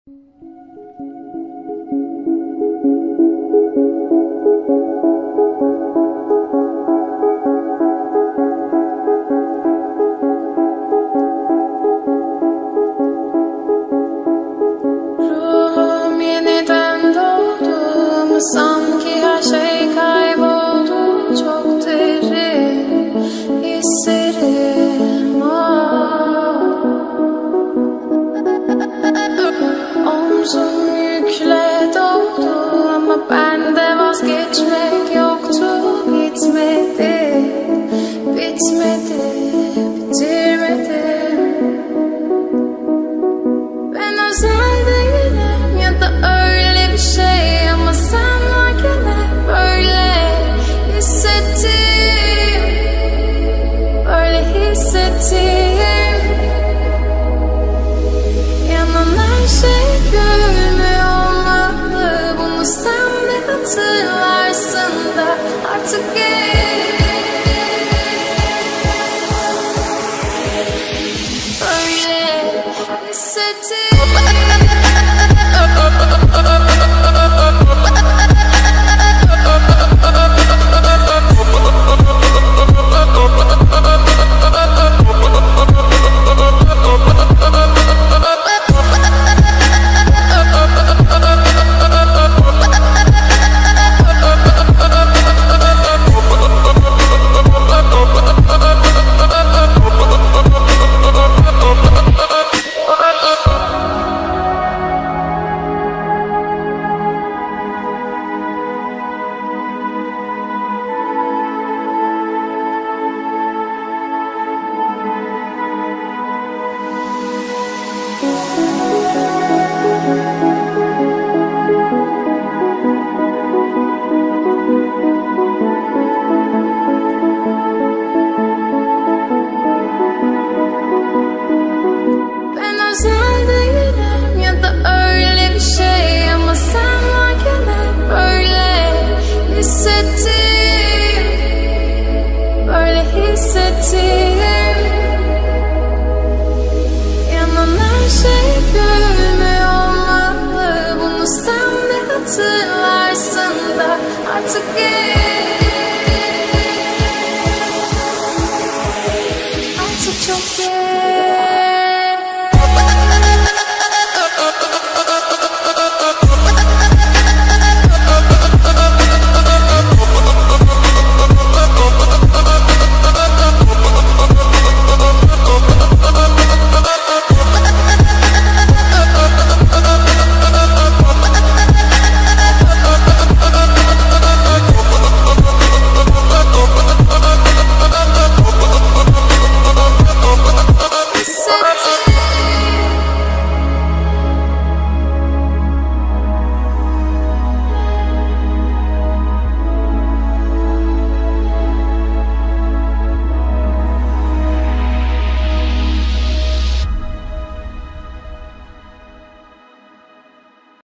Ruhum yeniden doğdu ama sanki her şey kayboldu. Çok derin hislerim Omzum yükle doldu ama bende vazgeçmek yoktu. Bitmedi, bitmedi, bitirmedim. Ben özel değilim ya da öyle bir şey ama sen varken hep böyle hissettim, böyle hissettim. Yanan her şey gülmüyor olmalı, bunu sen de hatırlarsın da artık böyle hissettim.